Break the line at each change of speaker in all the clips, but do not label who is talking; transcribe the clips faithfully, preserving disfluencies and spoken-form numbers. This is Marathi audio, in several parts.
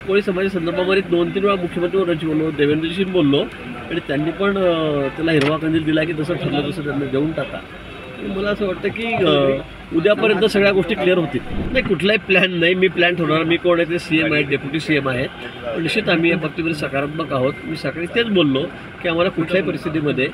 कोळी समाजाच्या संदर्भामध्ये दोन तीन वेळा मुख्यमंत्र्यांशी बोललो, देवेंद्रजीशी बोललो आणि त्यांनी पण त्याला हिरवा कंदील दिला की जसं ठरलं तसं त्यांना देऊन टाका. मला असं वाटतं की उद्यापर्यंत सगळ्या गोष्टी क्लिअर होतील. नाही, कुठलाही प्लॅन नाही. मी प्लॅन ठरवणार. मी कोण आहे ते सी एम आहेत, डेप्युटी सी एम आहेत. पण निश्चित आम्ही या बाबतीमध्ये सकारात्मक आहोत. मी सकाळी तेच बोललो की आम्हाला कुठल्याही परिस्थितीमध्ये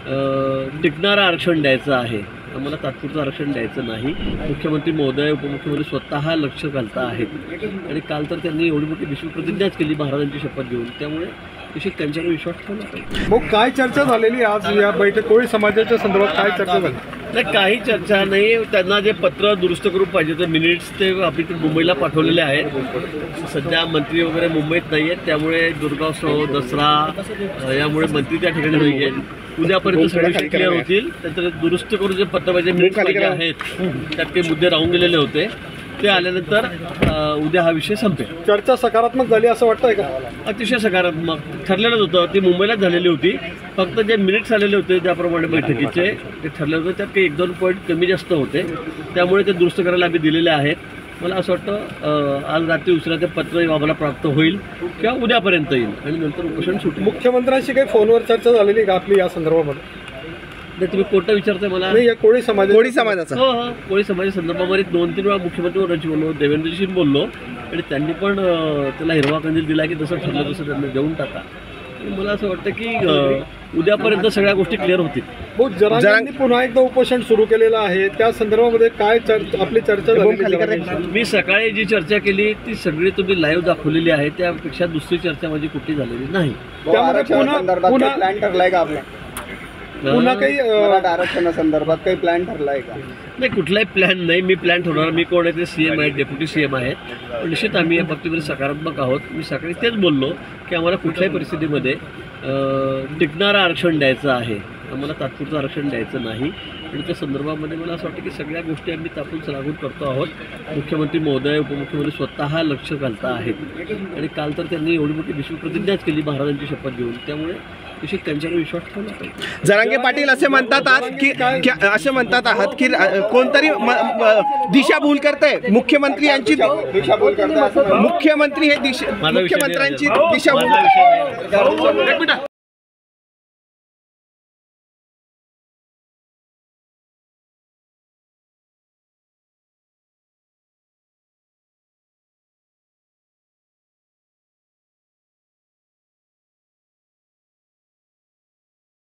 टिकणारं आरक्षण द्यायचं आहे. आम्हाला तात्पुरतं आरक्षण द्यायचं नाही. मुख्यमंत्री महोदय, उपमुख्यमंत्री स्वतः लक्ष घालता आहेत आणि काल तर त्यांनी एवढी मोठी विश्वप्रतिज्ञाच केली महाराजांची शपथ घेऊन. त्यामुळे निश्चित त्यांच्यावर विश्वास ठेवला पाहिजे.
मग काय चर्चा झालेली आज या बैठक कोळी समाजाच्या संदर्भात काय चर्चा झाली?
नाही, काही चर्चा नाही. त्यांना जे पत्र दुरुस्त करून पाहिजे ते मिनिट्स ते आपली मुंबईला पाठवलेले आहेत. सध्या मंत्री वगैरे मुंबईत नाही आहेत. त्यामुळे दुर्गोत्सव, दसरा यामुळे मंत्री त्या ठिकाणी नाही आहेत. उद्यापर्यंत सगळे विषय क्लिअर होतील. त्याचं दुरुस्त करून जे पत्र पाहिजे मिनिट्स पाहिजे आहेत त्यात काही मुद्दे राहून गेलेले होते ते आल्यानंतर उद्या हा विषय संपेल.
चर्चा सकारात्मक झाली असं वाटतंय का?
अतिशय सकारात्मक ठरलेलंच होतं. ती मुंबईलाच झालेली होती. फक्त जे मिनिट्स आलेले होते त्याप्रमाणे बैठकीचे ते ठरले होते. त्यात काही एक दोन पॉईंट कमी जास्त होते. त्यामुळे ते दुरुस्त करायला आम्ही दिलेले आहेत. मला असं वाटतं आज रात्री उशिरा ते पत्र आम्हाला प्राप्त होईल किंवा उद्यापर्यंत येईल आणि नंतर उपोषण सुटेल.
मुख्यमंत्र्यांशी काही फोनवर चर्चा झालेली का आपली या संदर्भामध्ये?
नाही, तुम्ही कोणता विचारताय मला?
नाही, या कोळी समाज
कोळी समाजाचा
हो हो कोळी समाजाच्या संदर्भामध्ये दोन तीन वेळा मुख्यमंत्र्यांशी बोललो, देवेंद्रजीशी बोललो आणि त्यांनी पण त्याला हिरवा कंदील दिला की जसं ठरलं तसं त्यांना देऊन टाका. मला असं वाटतं की उद्यापर्यंत सगळ्या गोष्टी क्लिअर होतील.
बहुत जरांगेंनी पुन्हा एकदा उपोषण सुरू केलेलं आहे. त्या संदर्भामध्ये काय चर्चा आपली चर्चा झाली?
मी सकाळी जी चर्चा केली ती सगळी तुम्ही लाईव्ह दाखवलेली आहे. त्यापेक्षा दुसरी चर्चा माझी कुठली झालेली नाही.
त्यामध्ये पुन्हा पुन्हा
प्लॅन ठरलाय का आपला?
पुन्हा काही
आरक्षणासंदर्भात काही प्लॅन ठरलाय का?
नाही, कुठलाही प्लॅन नाही. मी प्लॅन ठरवणार. मी कोण आहे ते सी एम आहेत, डेप्युटी सी एम आहेत. पण निश्चित आम्ही या बाबतीमध्ये सकारात्मक आहोत. मी सकाळी तेच बोललो की आम्हाला कुठल्याही परिस्थितीमध्ये टिकणारं आरक्षण द्यायचं आहे. आम्हाला तात्पुरतं आरक्षण द्यायचं नाही आणि त्या संदर्भामध्ये मला असं वाटतं की सगळ्या गोष्टी आम्ही तापून लागू करतो आहोत. मुख्यमंत्री महोदय, उपमुख्यमंत्री स्वतः लक्ष घालता आहेत आणि काल तर त्यांनी एवढी मोठी विश्वप्रतिज्ञाच केली महाराजांची शपथ घेऊन. त्यामुळे निश्चित त्यांच्यावर विश्वास ठेवला पाहिजे.
जरांगे पाटील असे म्हणतात आहात की असे म्हणतात आहात की कोणतरी दिशाभूल करताय मुख्यमंत्री यांची मुख्यमंत्री हे दिशा मुख्यमंत्र्यांची दिशाभूल.